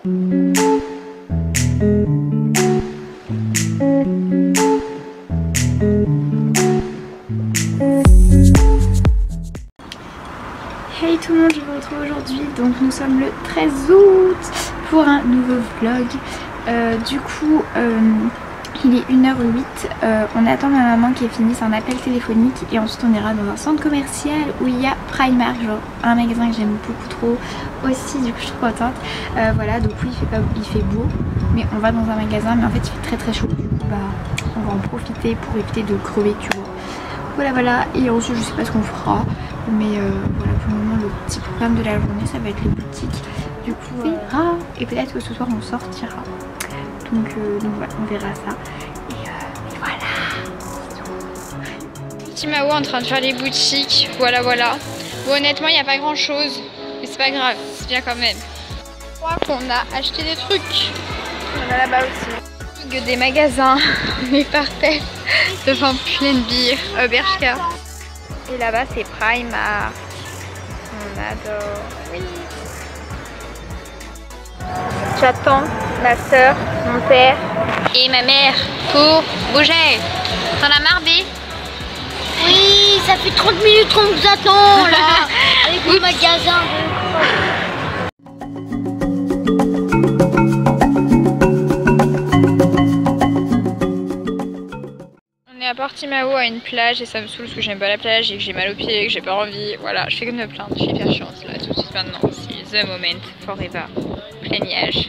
Hey tout le monde, je vous retrouve aujourd'hui, donc nous sommes le 13 août pour un nouveau vlog. Du coup, il est 1h08, on attend ma maman qui finisse un appel téléphonique et ensuite on ira dans un centre commercial où il y a Primark, genre un magasin que j'aime beaucoup trop aussi, du coup je suis trop contente. Voilà, donc oui il fait beau, mais on va dans un magasin, mais en fait il fait très chaud, du coup bah on va en profiter pour éviter de crever, tu vois. Voilà, et ensuite je sais pas ce qu'on fera, mais voilà, pour le moment le petit programme de la journée ça va être les boutiques, du coup on verra, et peut-être que ce soir on sortira, donc voilà, on verra ça, et voilà. Petit Mao en train de faire les boutiques, voilà. Bon, honnêtement il n'y a pas grand chose, mais c'est pas grave, c'est bien quand même. Je crois qu'on a acheté des trucs, on a là-bas aussi. Des magasins, mais par terre, devant plein de bières, Bershka. Et là-bas c'est Primark. On adore. Oui. J'attends ma soeur, mon père et ma mère pour bouger. T'en as marre, B? Oui, ça fait 30 minutes qu'on vous attend là, avec le magasin. On est à Portimao à une plage et ça me saoule parce que j'aime pas la plage et que j'ai mal aux pieds et que j'ai pas envie. Voilà, je fais que de me plaindre, je suis hyper chiante là tout de suite maintenant. C'est the moment, forever. Plaignage.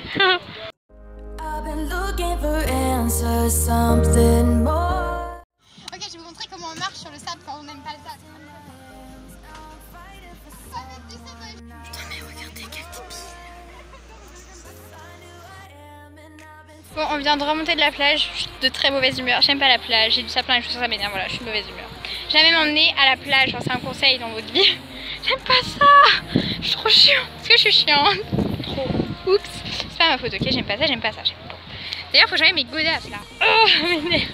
Ok, je vais vous montrer comment on marche sur le sable quand on n'aime pas le sable. Putain, mais regardez quel débile. Bon, on vient de remonter de la plage, je suis de très mauvaise humeur, j'aime pas la plage, j'ai du sapin et tout ça, ça m'énerve, voilà, je suis de mauvaise humeur. Jamais m'emmener à la plage, genre c'est un conseil dans votre vie. J'aime pas ça, je suis trop chiante, parce que je suis chiante. Trop. Oups, c'est pas ma faute, ok, j'aime pas ça, j'aime pas. D'ailleurs, faut que j'aille mes godasses là. Oh, ça m'énerve.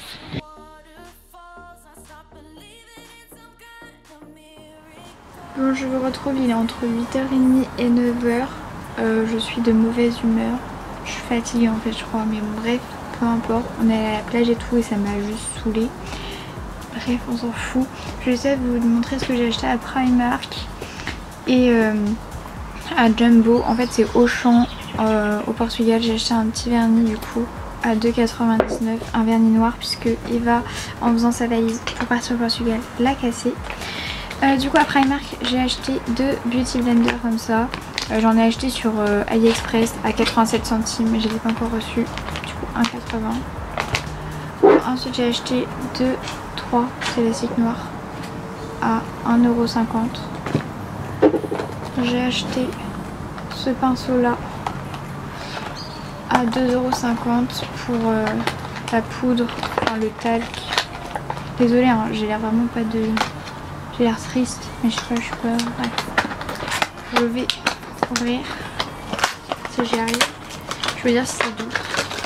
Bon, je vous retrouve, il est entre 8h30 et 9h, je suis de mauvaise humeur. Je suis fatiguée en fait je crois, mais bon, bref, peu importe, on est allé à la plage et tout et ça m'a juste saoulée. Bref, on s'en fout. Je vais essayer de vous montrer ce que j'ai acheté à Primark et à Jumbo. En fait c'est Auchan au Portugal. J'ai acheté un petit vernis du coup à 2,99, un vernis noir puisque Eva en faisant sa valise pour partir au Portugal l'a cassé. Du coup à Primark j'ai acheté deux beauty blenders comme ça. J'en ai acheté sur AliExpress à 87 centimes, mais je ne les ai pas encore reçus, du coup 1,80. Ensuite j'ai acheté 3 élastiques noirs à 1,50 €. J'ai acheté ce pinceau là à 2,50 € pour la poudre, enfin le talc. Désolée hein, j'ai l'air vraiment pas de... J'ai l'air triste, mais je sais pas, bref. Je vais ouvrir si j'y arrive. Je veux dire si c'est doux.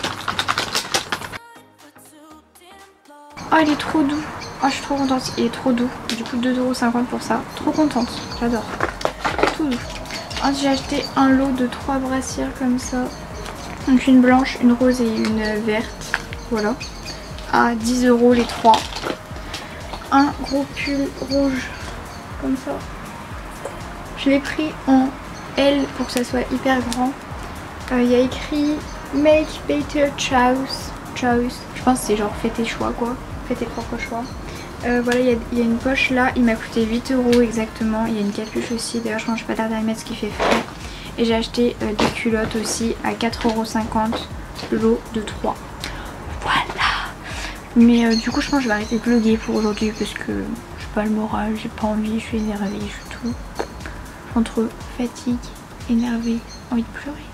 Oh il est trop doux. Oh je suis trop contente, il est trop doux. Du coup 2,50 € pour ça. Trop contente, j'adore. Tout doux. Ensuite j'ai acheté un lot de 3 brassières comme ça. Donc une blanche, une rose et une verte. Voilà. À 10 € les 3. Un gros pull rouge comme ça. Je l'ai pris en L pour que ça soit hyper grand. Il y a écrit Make Better Choice. Je pense que c'est genre fais tes choix quoi. Fais tes propres choix. Voilà, il y a une poche là. Il m'a coûté 8 € exactement. Il y a une capuche aussi. D'ailleurs je pense que je vais pas tarder à mettre ce qui fait frais. Et j'ai acheté des culottes aussi à 4,50 €. Le lot de 3. Voilà. Mais du coup je pense que je vais arrêter de vlogger pour aujourd'hui parce que j'ai pas le moral, j'ai pas envie, je suis énervée, je suis tout. Entre fatigue, énervée, envie de pleurer.